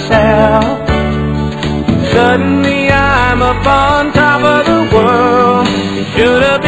myself. Suddenly I'm up on top of the world. Should have